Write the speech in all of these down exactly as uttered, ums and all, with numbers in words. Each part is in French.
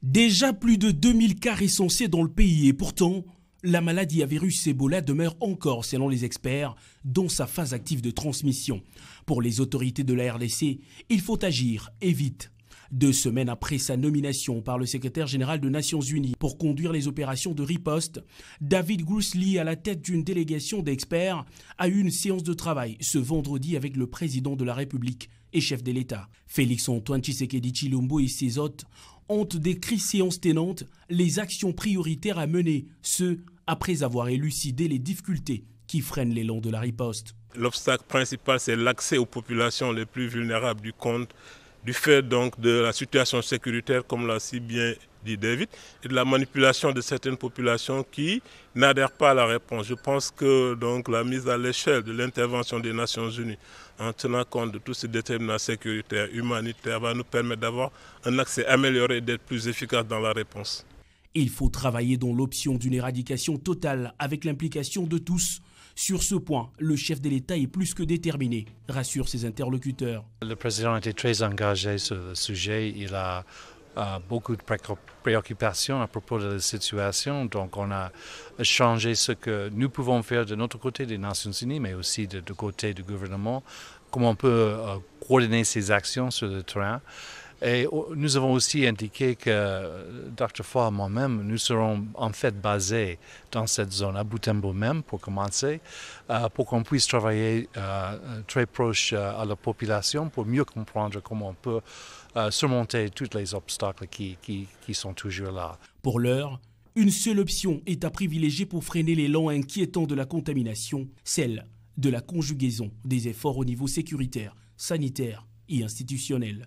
Déjà plus de deux mille cas recensés dans le pays et pourtant, la maladie à virus Ebola demeure encore, selon les experts, dans sa phase active de transmission. Pour les autorités de la R D C, il faut agir et vite. Deux semaines après sa nomination par le secrétaire général des Nations Unies pour conduire les opérations de riposte, David Grussley, à la tête d'une délégation d'experts, a eu une séance de travail ce vendredi avec le président de la République et chef de l'État. Félix-Antoine Tshisekedi Tshilombo et ses hôtes ont décrit séance tenante les actions prioritaires à mener, ce après avoir élucidé les difficultés qui freinent l'élan de la riposte. L'obstacle principal, c'est l'accès aux populations les plus vulnérables du compte, du fait donc de la situation sécuritaire, comme l'a si bien dit David, et de la manipulation de certaines populations qui n'adhèrent pas à la réponse. Je pense que donc la mise à l'échelle de l'intervention des Nations Unies, en tenant compte de tous ces déterminants sécuritaires, humanitaires, va nous permettre d'avoir un accès amélioré et d'être plus efficace dans la réponse. Il faut travailler dans l'option d'une éradication totale avec l'implication de tous. Sur ce point, le chef de l'État est plus que déterminé, rassure ses interlocuteurs. Le président était très engagé sur le sujet. Il a euh, beaucoup de préoccupations à propos de la situation. Donc on a changé ce que nous pouvons faire de notre côté des Nations Unies, mais aussi de, de côté du gouvernement, comment on peut euh, coordonner ces actions sur le terrain. Et nous avons aussi indiqué que docteur Faure et moi-même, nous serons en fait basés dans cette zone, à Butembo même, pour commencer, euh, pour qu'on puisse travailler euh, très proche euh, à la population pour mieux comprendre comment on peut euh, surmonter tous les obstacles qui, qui, qui sont toujours là. Pour l'heure, une seule option est à privilégier pour freiner l'élan inquiétant de la contamination, celle de la conjugaison des efforts au niveau sécuritaire, sanitaire et institutionnel.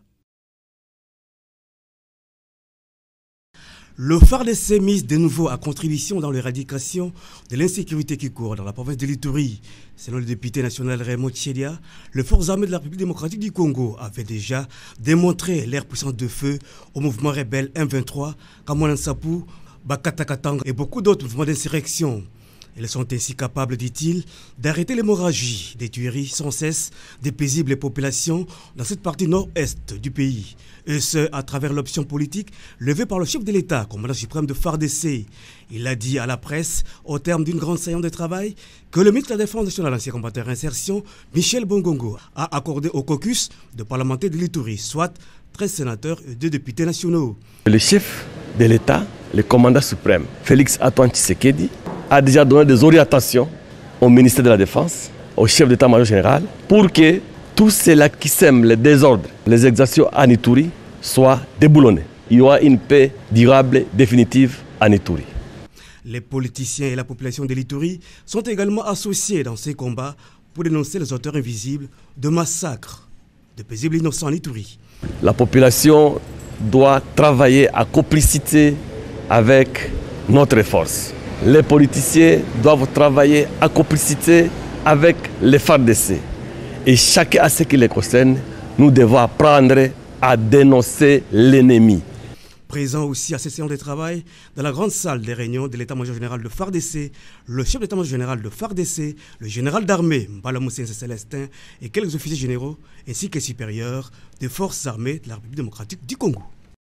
Le F A R D C mise de nouveau à contribution dans l'éradication de l'insécurité qui court dans la province de l'Ituri. Selon le député national Raymond Tchelia, les forces armées de la République démocratique du Congo avaient déjà démontré leur puissance de feu au mouvement rebelle M vingt-trois, Kamwana Nsapu, Bakatakatang et beaucoup d'autres mouvements d'insurrection. Elles sont ainsi capables, dit-il, d'arrêter l'hémorragie des tueries sans cesse des paisibles populations dans cette partie nord-est du pays. Et ce, à travers l'option politique levée par le chef de l'État, commandant suprême de F A R D C. Il a dit à la presse, au terme d'une grande séance de travail, que le ministre de la Défense nationale, ancien combattant insertion, Michel Bongongo, a accordé au caucus de parlementaires de l'Ituri, soit treize sénateurs et deux députés nationaux. Le chef de l'État, le commandant suprême, Félix-Antoine Tshisekedi, a déjà donné des orientations au ministère de la Défense, au chef d'état-major général, pour que tous ceux-là qui sèment les désordres, les exactions en Ituri, soient déboulonnés. Il y aura une paix durable, définitive en Ituri. Les politiciens et la population de l'Ituri sont également associés dans ces combats pour dénoncer les auteurs invisibles de massacres de paisibles innocents en Ituri. La population doit travailler à complicité avec notre force. Les politiciens doivent travailler à complicité avec les F A R D C. Et chacun à ce qui les concerne, nous devons apprendre à dénoncer l'ennemi. Présent aussi à cette séance de travail, dans la grande salle des réunions de l'état-major général de F A R D C, le chef d'état-major général de F A R D C, le général d'armée Mbala Moussense Célestin et quelques officiers généraux ainsi que supérieurs des forces armées de la République démocratique du Congo.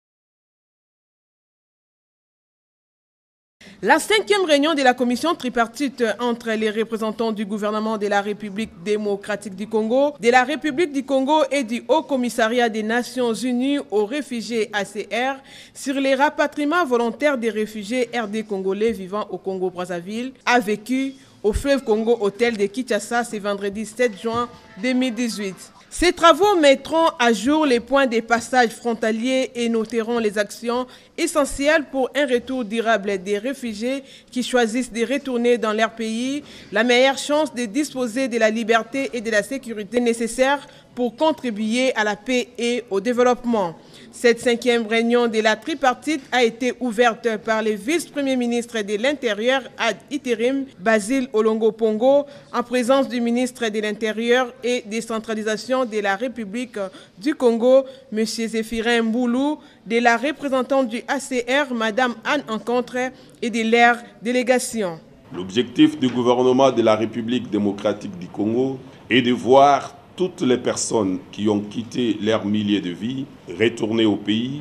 La cinquième réunion de la commission tripartite entre les représentants du gouvernement de la République démocratique du Congo, de la République du Congo et du Haut Commissariat des Nations Unies aux réfugiés A C R sur les rapatriements volontaires des réfugiés R D congolais vivant au Congo-Brazzaville a vécu au fleuve Congo Hôtel de Kinshasa ce vendredi sept juin deux mille dix-huit. Ces travaux mettront à jour les points des passages frontaliers et noteront les actions essentielles pour un retour durable des réfugiés qui choisissent de retourner dans leur pays, la meilleure chance de disposer de la liberté et de la sécurité nécessaires pour contribuer à la paix et au développement. Cette cinquième réunion de la tripartite a été ouverte par le vice-premier ministre de l'Intérieur ad interim, Basile Olongo Pongo, en présence du ministre de l'Intérieur et décentralisation de la République du Congo, M. Zéphirin Mboulou, de la représentante du A C R, Mme Anne Encontre, et de leur délégation. L'objectif du gouvernement de la République démocratique du Congo est de voir toutes les personnes qui ont quitté leur milieu de vie retourner au pays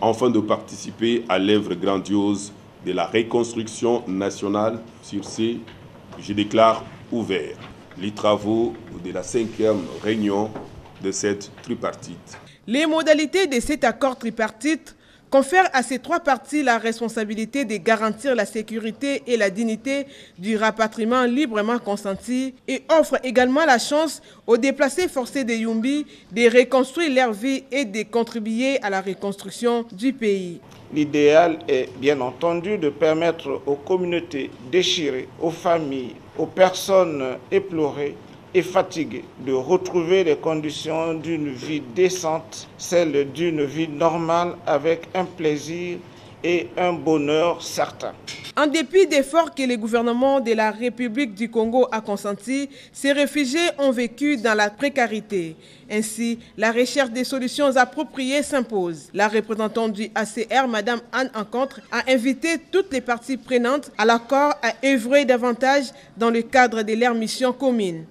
afin de participer à l'œuvre grandiose de la reconstruction nationale. Sur ce, je déclare ouvert les travaux de la cinquième réunion de cette tripartite. Les modalités de cet accord tripartite confèrent à ces trois parties la responsabilité de garantir la sécurité et la dignité du rapatriement librement consenti et offrent également la chance aux déplacés forcés de Yumbi de reconstruire leur vie et de contribuer à la reconstruction du pays. L'idéal est bien entendu de permettre aux communautés déchirées, aux familles, aux personnes éplorées et fatiguées de retrouver les conditions d'une vie décente, celle d'une vie normale avec un plaisir et un bonheur certain. En dépit d'efforts que le gouvernement de la République du Congo a consentis, ces réfugiés ont vécu dans la précarité. Ainsi, la recherche des solutions appropriées s'impose. La représentante du A C R, Madame Anne Encontre, a invité toutes les parties prenantes à l'accord à œuvrer davantage dans le cadre de leur mission commune.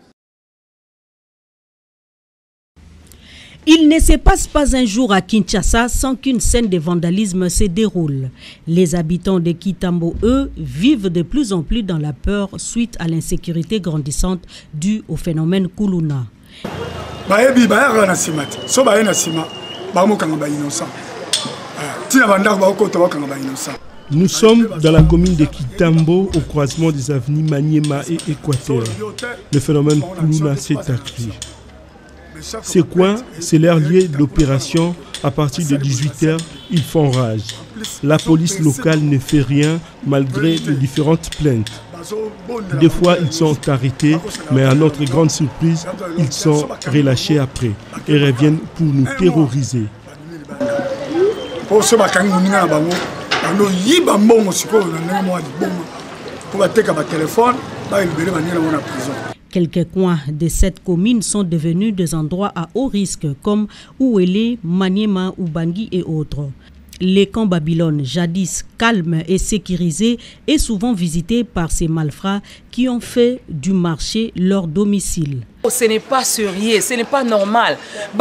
Il ne se passe pas un jour à Kinshasa sans qu'une scène de vandalisme se déroule. Les habitants de Kitambo, eux, vivent de plus en plus dans la peur suite à l'insécurité grandissante due au phénomène Kuluna. Nous sommes dans la commune de Kitambo, au croisement des avenues Maniema et Équateur. Le phénomène Kuluna s'est accru. Ces coins, c'est l'air lié de l'opération. À partir de dix-huit heures, ils font rage. La police locale ne fait rien malgré les différentes plaintes. Des fois, ils sont arrêtés, mais à notre grande surprise, ils sont relâchés après et reviennent pour nous terroriser. Quelques coins de cette commune sont devenus des endroits à haut risque comme Ouélé, Maniema, Ubangui et autres. Les camps Babylone, jadis calmes et sécurisés, est souvent visité par ces malfrats qui ont fait du marché leur domicile. Ce n'est pas sérieux, ce n'est pas normal.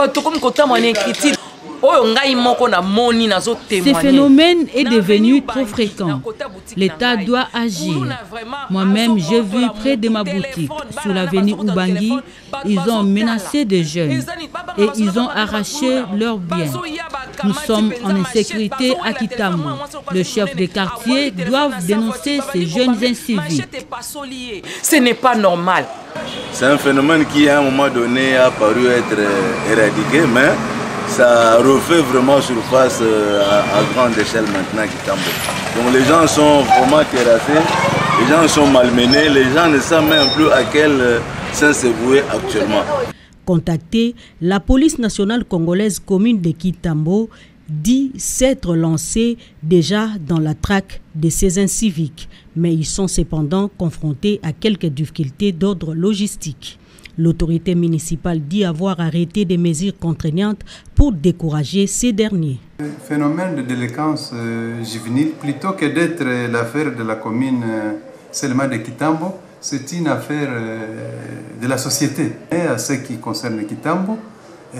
Ce phénomène est devenu trop fréquent. L'État doit agir. Moi-même, j'ai vu près de ma boutique, sur l'avenue Ubangui, ils ont menacé des jeunes et ils ont arraché leurs biens. Nous sommes en insécurité à Kitambo. Le chef de quartier doit dénoncer ces jeunes inciviques. Ce n'est pas normal. C'est un phénomène qui, à un moment donné, a paru être éradiqué, mais ça refait vraiment surface à, à grande échelle maintenant Kitambo. Donc les gens sont vraiment terrassés, les gens sont malmenés, les gens ne savent même plus à quel sens se vouer actuellement. Contactée, la police nationale congolaise commune de Kitambo dit s'être lancée déjà dans la traque de ces inciviques, mais ils sont cependant confrontés à quelques difficultés d'ordre logistique. L'autorité municipale dit avoir arrêté des mesures contraignantes pour décourager ces derniers. Le phénomène de délinquance euh, juvénile, plutôt que d'être l'affaire de la commune euh, seulement de Kitambo, c'est une affaire euh, de la société. Et à ce qui concerne Kitambo, et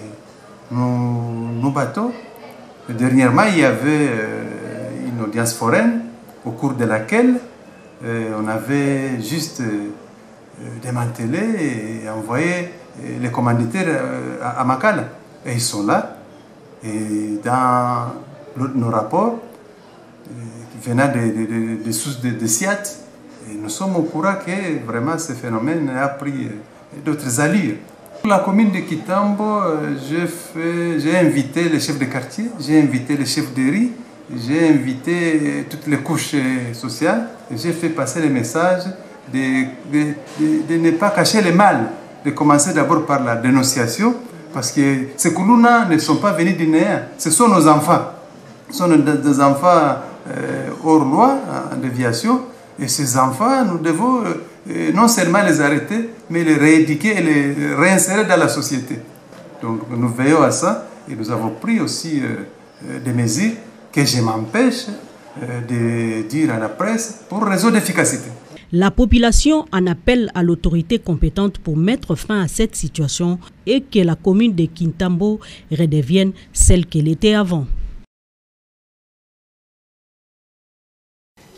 nous nous battons. Dernièrement, il y avait euh, une audience foraine au cours de laquelle euh, on avait juste euh, démantelé et envoyé les commanditaires à Makala. Et ils sont là. Et dans nos rapports, venant des de, sources de, de, de SIAT, nous sommes au courant que vraiment ce phénomène a pris d'autres allures. Pour la commune de Kitambo, j'ai invité les chefs de quartier, j'ai invité les chefs de riz, j'ai invité toutes les couches sociales, j'ai fait passer les messages de, de, de, de ne pas cacher le mal, de commencer d'abord par la dénonciation, parce que ces Kuluna ne sont pas venus du néant, ce sont nos enfants, ce sont des enfants euh, hors loi, en déviation, et ces enfants, nous devons euh, non seulement les arrêter, mais les rééduquer et les réinsérer dans la société. Donc nous veillons à ça, et nous avons pris aussi euh, des mesures que je m'empêche euh, de dire à la presse pour raison d'efficacité. La population en appelle à l'autorité compétente pour mettre fin à cette situation et que la commune de Kitambo redevienne celle qu'elle était avant.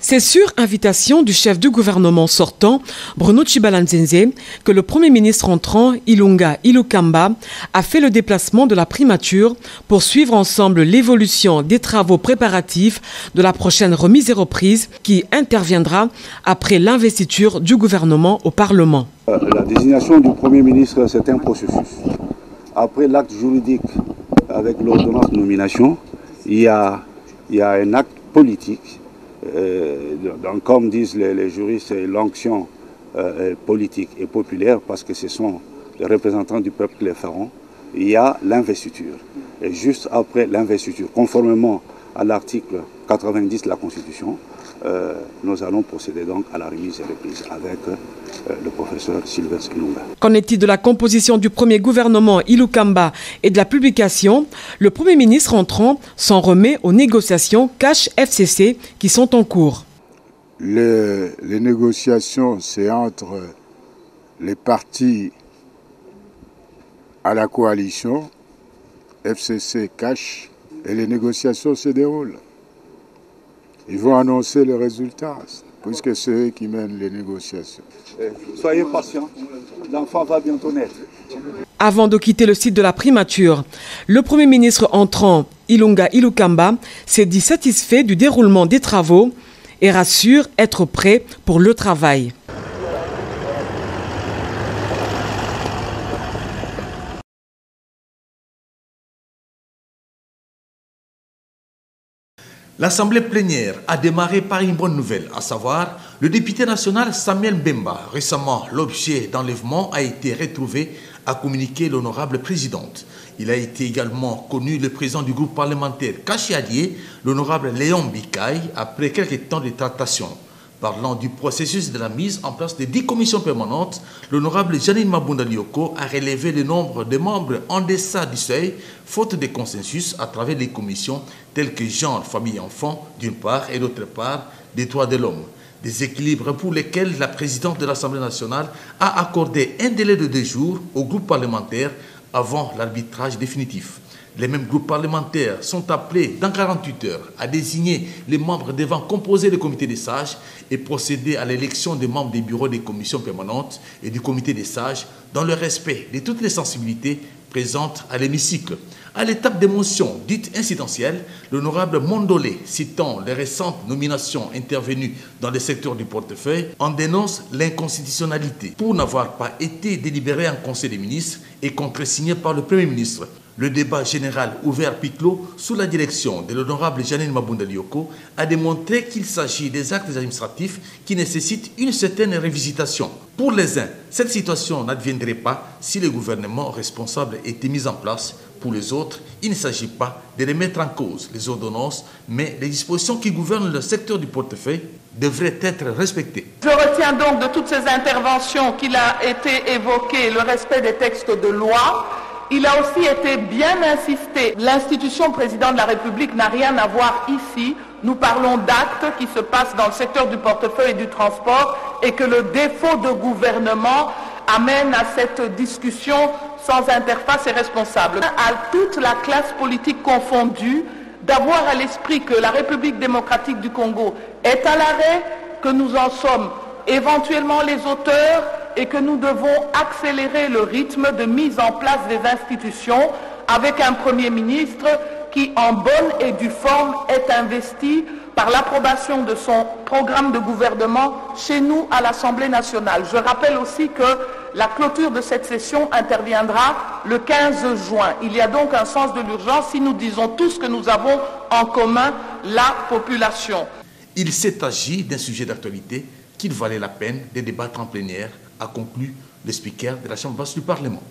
C'est sur invitation du chef du gouvernement sortant, Bruno Chibalanzenze, que le Premier ministre entrant, Ilunga Ilukamba, a fait le déplacement de la primature pour suivre ensemble l'évolution des travaux préparatifs de la prochaine remise et reprise qui interviendra après l'investiture du gouvernement au Parlement. La désignation du Premier ministre, c'est un processus. Après l'acte juridique avec l'ordonnance de nomination, il y a, il y a un acte politique. Euh, donc, comme disent les, les juristes, c'est l'onction euh, politique et populaire parce que ce sont les représentants du peuple qui les feront. Il y a l'investiture. Et juste après l'investiture, conformément à l'article quatre-vingt-dix de la Constitution, euh, nous allons procéder donc à la remise et reprise avec euh, le professeur Sylvestre Ilunga. Qu'en est-il de la composition du premier gouvernement Ilukamba et de la publication? Le Premier ministre entrant s'en remet aux négociations Cash F C C qui sont en cours. Les, les négociations, c'est entre les partis à la coalition, F C C, Cash, et les négociations se déroulent. Ils vont annoncer les résultats, puisque c'est eux qui mènent les négociations. Soyez patients, l'enfant va bientôt naître. Avant de quitter le site de la primature, le Premier ministre entrant, Ilunga Ilukamba, s'est dit satisfait du déroulement des travaux et rassure être prêt pour le travail. L'Assemblée plénière a démarré par une bonne nouvelle, à savoir le député national Samuel Mbemba. Récemment, l'objet d'enlèvement a été retrouvé, a communiqué l'honorable présidente. Il a été également connu le président du groupe parlementaire Kachiadier, l'honorable Léon Bikaï, après quelques temps de tractation. Parlant du processus de la mise en place des dix commissions permanentes, l'honorable Janine Mabunda Lioko a relevé le nombre de membres en deçà du seuil, faute de consensus à travers les commissions telles que genre, famille et enfants, d'une part, et d'autre part, des droits de l'homme. Des équilibres pour lesquels la présidente de l'Assemblée nationale a accordé un délai de deux jours au groupe parlementaire avant l'arbitrage définitif. Les mêmes groupes parlementaires sont appelés dans quarante-huit heures à désigner les membres devant composer le comité des sages et procéder à l'élection des membres des bureaux des commissions permanentes et du comité des sages dans le respect de toutes les sensibilités présentes à l'hémicycle. À l'étape des motions dites incidentielles, l'honorable Mondolé, citant les récentes nominations intervenues dans le secteur du portefeuille, en dénonce l'inconstitutionnalité pour n'avoir pas été délibéré en Conseil des ministres et contresigné par le Premier ministre. Le débat général ouvert puis clos sous la direction de l'honorable Janine Mabunda Lioko a démontré qu'il s'agit des actes administratifs qui nécessitent une certaine révisitation. Pour les uns, cette situation n'adviendrait pas si le gouvernement responsable était mis en place. Pour les autres, il ne s'agit pas de remettre en cause les ordonnances, mais les dispositions qui gouvernent le secteur du portefeuille devraient être respectées. Je retiens donc de toutes ces interventions qu'il a été évoqué le respect des textes de loi. Il a aussi été bien insisté. L'institution président de la République n'a rien à voir ici. Nous parlons d'actes qui se passent dans le secteur du portefeuille et du transport et que le défaut de gouvernement amène à cette discussion sans interface et responsable. À toute la classe politique confondue, d'avoir à l'esprit que la République démocratique du Congo est à l'arrêt, que nous en sommes éventuellement les auteurs et que nous devons accélérer le rythme de mise en place des institutions avec un Premier ministre qui, en bonne et due forme, est investi par l'approbation de son programme de gouvernement chez nous à l'Assemblée nationale. Je rappelle aussi que la clôture de cette session interviendra le quinze juin. Il y a donc un sens de l'urgence si nous disons tous que nous avons en commun la population. Il s'est agi d'un sujet d'actualité qu'il valait la peine de débattre en plénière, a conclu le speaker de la Chambre basse du Parlement.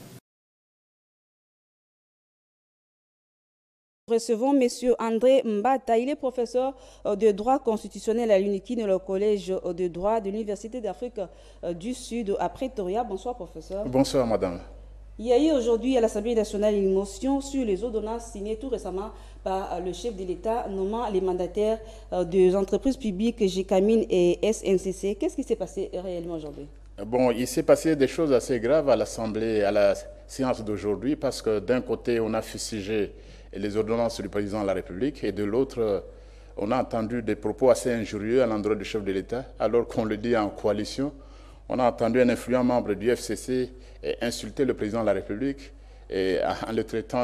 Recevons M. André Mbata. Il est professeur de droit constitutionnel à l'UNIKIN, le collège de droit de l'Université d'Afrique du Sud à Pretoria. Bonsoir, professeur. Bonsoir, madame. Il y a eu aujourd'hui à l'Assemblée nationale une motion sur les ordonnances signées tout récemment par le chef de l'État nommant les mandataires des entreprises publiques G C A M I N et S N C C. Qu'est-ce qui s'est passé réellement aujourd'hui? Bon, il s'est passé des choses assez graves à l'Assemblée, à la séance d'aujourd'hui, parce que d'un côté, on a fustigé les ordonnances du président de la République et de l'autre, on a entendu des propos assez injurieux à l'endroit du chef de l'État, alors qu'on le dit en coalition. On a entendu un influent membre du F C C insulter le président de la République et en le traitant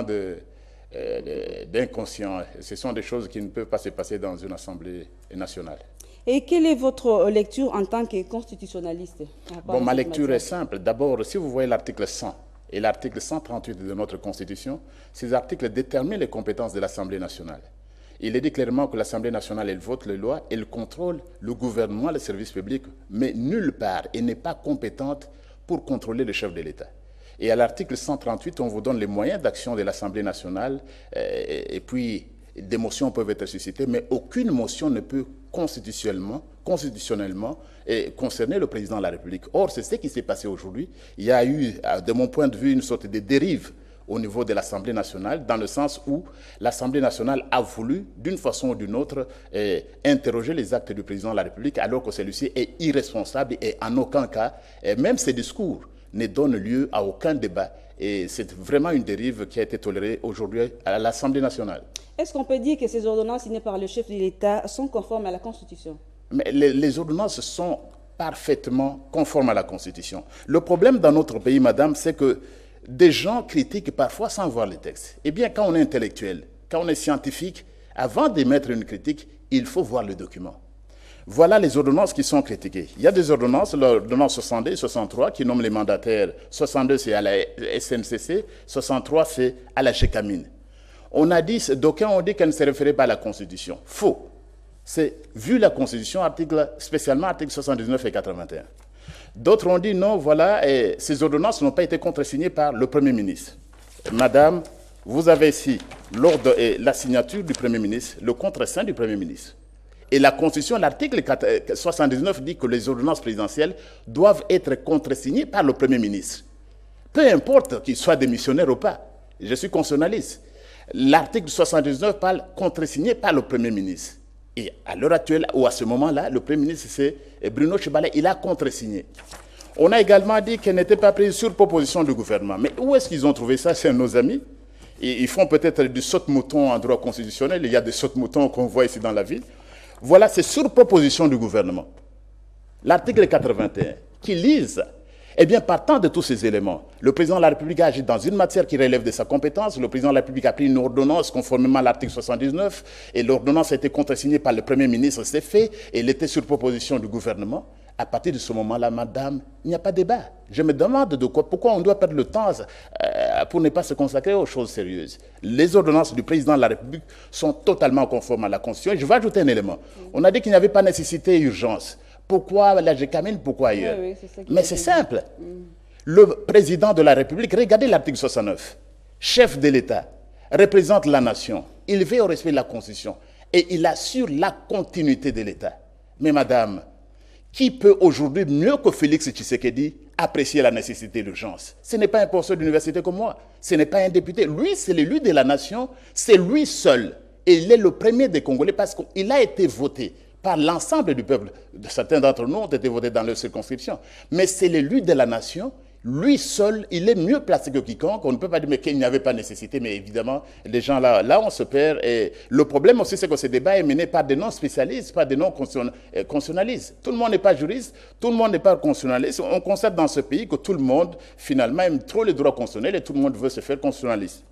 d'inconscient. Ce sont des choses qui ne peuvent pas se passer dans une Assemblée nationale. Et quelle est votre lecture en tant que constitutionnaliste? Bon, ma lecture est simple. D'abord, si vous voyez l'article cent et l'article cent trente-huit de notre Constitution, ces articles déterminent les compétences de l'Assemblée nationale. Il est dit clairement que l'Assemblée nationale, elle vote les lois, elle contrôle le gouvernement, les services publics, mais nulle part, elle n'est pas compétente pour contrôler le chef de l'État. Et à l'article cent trente-huit, on vous donne les moyens d'action de l'Assemblée nationale, euh, et puis des motions peuvent être suscitées, mais aucune motion ne peut constitutionnellement, constitutionnellement et concerner le président de la République. Or, c'est ce qui s'est passé aujourd'hui. Il y a eu, de mon point de vue, une sorte de dérive au niveau de l'Assemblée nationale, dans le sens où l'Assemblée nationale a voulu, d'une façon ou d'une autre, eh, interroger les actes du président de la République, alors que celui-ci est irresponsable et en aucun cas, eh, même ses discours ne donnent lieu à aucun débat. Et c'est vraiment une dérive qui a été tolérée aujourd'hui à l'Assemblée nationale. Est-ce qu'on peut dire que ces ordonnances signées par le chef de l'État sont conformes à la Constitution? Mais les, les ordonnances sont parfaitement conformes à la Constitution. Le problème dans notre pays, madame, c'est que des gens critiquent parfois sans voir les textes. Eh bien, quand on est intellectuel, quand on est scientifique, avant d'émettre une critique, il faut voir le document. Voilà les ordonnances qui sont critiquées. Il y a des ordonnances, l'ordonnance soixante-deux et soixante-trois, qui nomment les mandataires. soixante-deux, c'est à la S N C C, soixante-trois, c'est à la GECAMIN. On a dit, d'aucuns ont dit qu'elle ne se référait pas à la Constitution. Faux. C'est vu la Constitution, article, spécialement article soixante-dix-neuf et quatre-vingt-un. D'autres ont dit non, voilà, et ces ordonnances n'ont pas été contresignées par le Premier ministre. Madame, vous avez ici l'ordre et la signature du Premier ministre, le contreseing du Premier ministre. Et la Constitution, l'article soixante-dix-neuf dit que les ordonnances présidentielles doivent être contresignées par le Premier ministre. Peu importe qu'il soit démissionnaire ou pas, je suis constitutionnaliste. L'article soixante-dix-neuf parle contresigné par le Premier ministre. Et à l'heure actuelle, ou à ce moment-là, le Premier ministre, c'est Bruno Tshibala, il a contresigné. On a également dit qu'elle n'était pas prise sur proposition du gouvernement. Mais où est-ce qu'ils ont trouvé ça? C'est nos amis. Et ils font peut-être du saute-mouton en droit constitutionnel. Il y a des saute-moutons qu'on voit ici dans la ville. Voilà, c'est sur proposition du gouvernement. L'article quatre-vingt-un, qui lise, eh bien, partant de tous ces éléments, le président de la République a agi dans une matière qui relève de sa compétence. Le président de la République a pris une ordonnance conformément à l'article soixante-dix-neuf, et l'ordonnance a été contresignée par le Premier ministre, c'est fait, et elle était sur proposition du gouvernement. À partir de ce moment-là, madame, il n'y a pas de débat. Je me demande de quoi, pourquoi on doit perdre le temps euh, pour ne pas se consacrer aux choses sérieuses. Les ordonnances du président de la République sont totalement conformes à la Constitution. Et je vais ajouter un élément. On a dit qu'il n'y avait pas nécessité et urgence. Pourquoi la GECAMIN, pourquoi ailleurs? Oui, oui, c'est Mais c'est simple. Mm. Le président de la République, regardez l'article soixante-neuf, chef de l'État, représente la nation, il veille au respect de la Constitution et il assure la continuité de l'État. Mais madame, qui peut aujourd'hui, mieux que Félix Tshisekedi, apprécier la nécessité de l'urgence? Ce n'est pas un professeur d'université comme moi, ce n'est pas un député. Lui, c'est l'élu de la nation, c'est lui seul. Et il est le premier des Congolais parce qu'il a été voté par l'ensemble du peuple. Certains d'entre nous ont été votés dans leur circonscription. Mais c'est l'élu de la nation. Lui seul, il est mieux placé que quiconque. On ne peut pas dire mais qu'il n'y avait pas nécessité, mais évidemment, les gens là, là on se perd. Et le problème aussi, c'est que ce débat est mené par des non-spécialistes, par des non-constitutionnalistes. Tout le monde n'est pas juriste, tout le monde n'est pas constitutionnaliste. On constate dans ce pays que tout le monde, finalement, aime trop les droits constitutionnels et tout le monde veut se faire constitutionnaliste.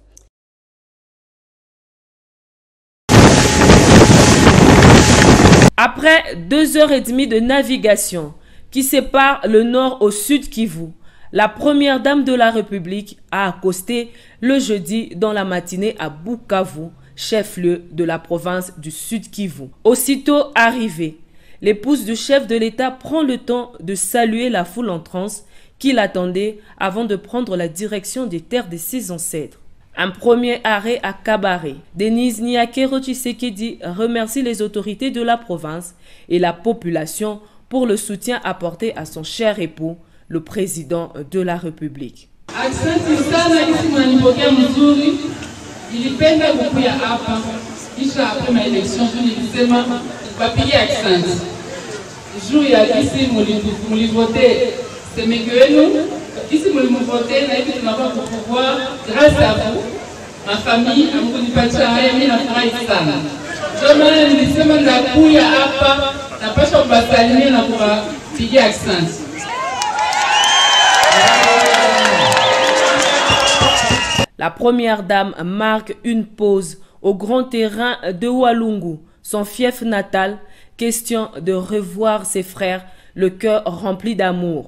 Après deux heures et demie de navigation qui sépare le nord au sud Kivu, la première dame de la République a accosté le jeudi dans la matinée à Bukavu, chef-lieu de la province du Sud Kivu. Aussitôt arrivée, l'épouse du chef de l'État prend le temps de saluer la foule en transe qui l'attendait avant de prendre la direction des terres de ses ancêtres. Un premier arrêt à Kabare. Denise Nyakero Tshisekedi remercie les autorités de la province et la population pour le soutien apporté à son cher époux, le président de la République. Asante sana isi mnanipokea mzuri. Nilipenda kukuja hapa kisha hapo na election tu nilisema papier asante. Juu ya kisi mulivote semeke wenu ici mulivote na hivi tunapata pouvoir grâce à vous ma famille amkunipatia haya mimi nafurahi sana. La première dame marque une pause au grand terrain de Walungu, son fief natal, question de revoir ses frères, le cœur rempli d'amour.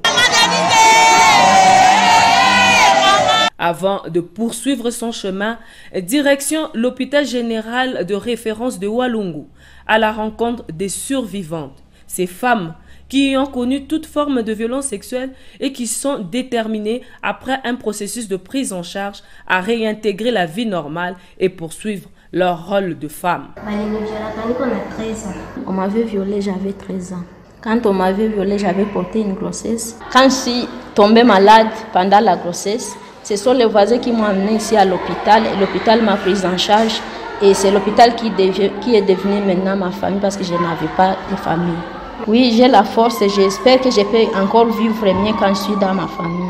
Avant de poursuivre son chemin, direction l'hôpital général de référence de Walungu, à la rencontre des survivantes, ces femmes qui ont connu toute forme de violence sexuelle et qui sont déterminées, après un processus de prise en charge, à réintégrer la vie normale et poursuivre leur rôle de femme. On m'avait violée, j'avais treize ans. Quand on m'avait violée, j'avais porté une grossesse. Quand je suis tombée malade pendant la grossesse, ce sont les voisins qui m'ont amenée ici à l'hôpital. L'hôpital m'a prise en charge et c'est l'hôpital qui, qui est devenu maintenant ma famille parce que je n'avais pas de famille. Oui, j'ai la force et j'espère que je peux encore vivre mieux quand je suis dans ma famille.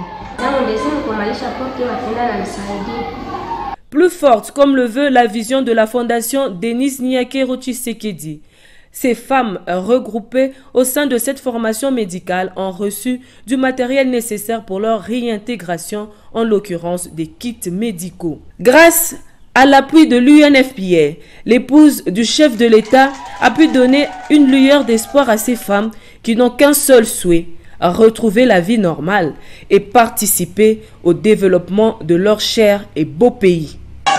Plus forte, comme le veut la vision de la fondation Denis Nyakero Tshisekedi. Ces femmes regroupées au sein de cette formation médicale ont reçu du matériel nécessaire pour leur réintégration, en l'occurrence des kits médicaux. Grâce à l'appui de l'U N F P A, l'épouse du chef de l'État a pu donner une lueur d'espoir à ces femmes qui n'ont qu'un seul souhait, retrouver la vie normale et participer au développement de leur cher et beau pays.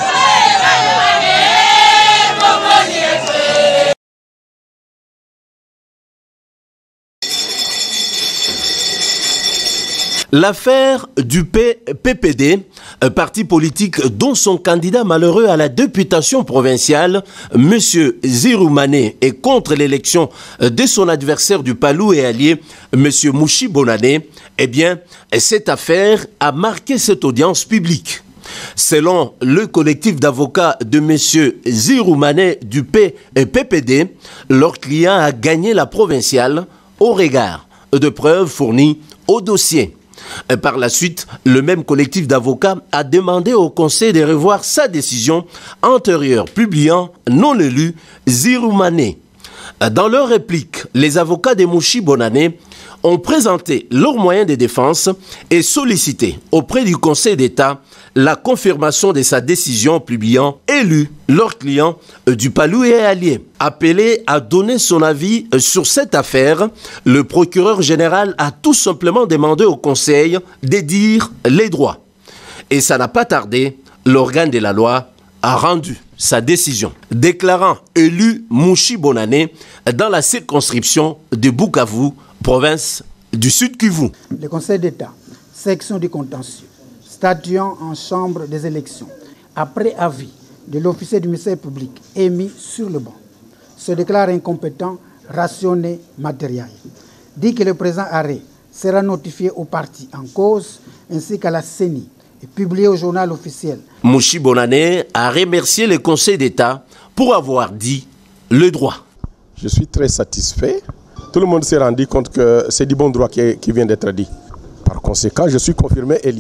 L'affaire du P P D, un parti politique dont son candidat malheureux à la députation provinciale, M. Ziroumane, est contre l'élection de son adversaire du Palou et allié, M. Mouchi Bonane, eh bien, cette affaire a marqué cette audience publique. Selon le collectif d'avocats de M. Ziroumane du P P D, leur client a gagné la provinciale au regard de preuves fournies au dossier. Par la suite, le même collectif d'avocats a demandé au Conseil de revoir sa décision antérieure, publiant non élu Ziroumane. Dans leur réplique, les avocats de Mouchi Bonane ont présenté leurs moyens de défense et sollicité auprès du Conseil d'État la confirmation de sa décision, publiant élu leur client du Palou et allié. Appelé à donner son avis sur cette affaire, le procureur général a tout simplement demandé au Conseil de dire les droits. Et ça n'a pas tardé, l'organe de la loi a rendu sa décision, déclarant élu Mouchi Bonane dans la circonscription de Bukavu, province du Sud Kivu. Le Conseil d'État, section du contentieux, statuant en chambre des élections, après avis de l'officier du ministère public émis sur le banc, se déclare incompétent, rationné, matériel. Dit que le présent arrêt sera notifié aux parties en cause ainsi qu'à la C E N I et publié au journal officiel. Mouchi Bonane a remercié le Conseil d'État pour avoir dit le droit. Je suis très satisfait. Tout le monde s'est rendu compte que c'est du bon droit qui, qui vient d'être dit. Par conséquent, je suis confirmé élu.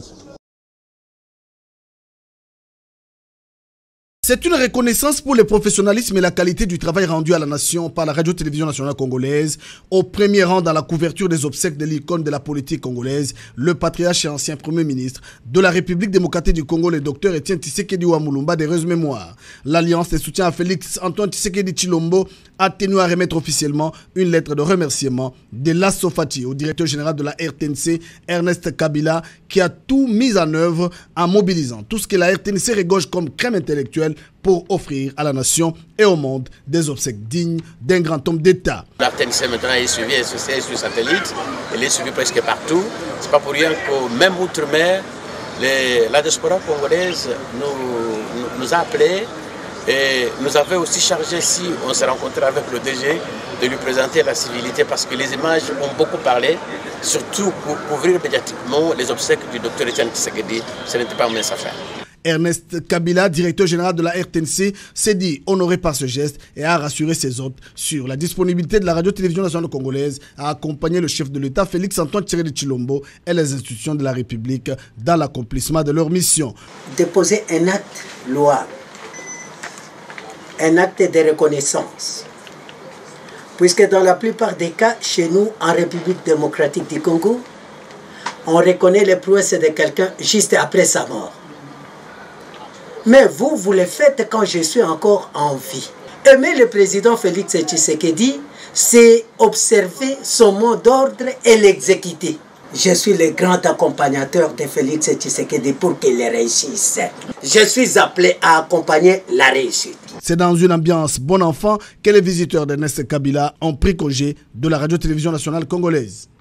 C'est une reconnaissance pour le professionnalisme et la qualité du travail rendu à la nation par la radio-télévision nationale congolaise, au premier rang dans la couverture des obsèques de l'icône de la politique congolaise, le patriarche et ancien premier ministre de la République démocratique du Congo, le docteur Etienne Tshisekedi Wamulumba, d'heureuse mémoire. L'Alliance de soutien à Félix Antoine Tshisekedi Tshilombo a tenu à remettre officiellement une lettre de remerciement de Lasso Fati au directeur général de la R T N C, Ernest Kabila, qui a tout mis en œuvre en mobilisant tout ce que la R T N C regorge comme crème intellectuelle pour offrir à la nation et au monde des obsèques dignes d'un grand homme d'État. La R T N C maintenant est suivie sur satellite, elle est suivie presque partout. C'est pas pour rien qu'au même outre-mer, la diaspora congolaise nous, nous, nous a appelés et nous avait aussi chargé, si on s'est rencontré avec le D G, de lui présenter la civilité parce que les images ont beaucoup parlé, surtout pour couvrir médiatiquement les obsèques du docteur Etienne Tshisekedi. Ce n'était pas une mince affaire. Ernest Kabila, directeur général de la R T N C, s'est dit honoré par ce geste et a rassuré ses hôtes sur la disponibilité de la radio-télévision nationale congolaise à accompagner le chef de l'État, Félix Antoine Tshisekedi Tshilombo, et les institutions de la République dans l'accomplissement de leur mission. Déposer un acte loi un acte de reconnaissance. Puisque dans la plupart des cas, chez nous, en République démocratique du Congo, on reconnaît les prouesses de quelqu'un juste après sa mort. Mais vous, vous le faites quand je suis encore en vie. Aimer le président Félix Tshisekedi, c'est observer son mot d'ordre et l'exécuter. Je suis le grand accompagnateur de Félix Tshisekedi pour qu'il réussisse. Je suis appelé à accompagner la réussite. C'est dans une ambiance bon enfant que les visiteurs d'Ernest Kabila ont pris congé de la radio-télévision nationale congolaise.